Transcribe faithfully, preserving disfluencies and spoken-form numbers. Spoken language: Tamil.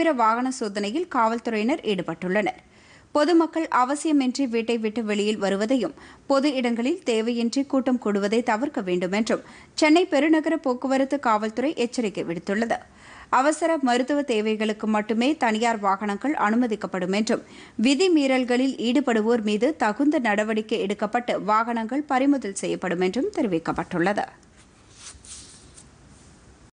தீவிர வாகன சோதனையில் காவல்துறையினர் ஈடுபட்டுள்ளனர். பொதுமக்கள் அவசியமின்றி வீட்டை விட்டு வெளியில் வருவதையும் பொது இடங்களில் தேவையின்றி கூட்டம் கூடுவதை தவிர்க்க வேண்டும் என்றும் சென்னை பெருநகர போக்குவரத்து காவல்துறை எச்சரிக்கை விடுத்துள்ளது. அவசர மருத்துவ தேவைகளுக்கு மட்டுமே தனியார் வாகனங்கள் அனுமதிக்கப்படும் என்றும் விதிமீறல்களில் ஈடுபடுவோர் மீது தகுந்த நடவடிக்கை எடுக்கப்பட்டு வாகனங்கள் பறிமுதல் செய்யப்படும் என்றும் தெரிவிக்கப்பட்டுள்ளது.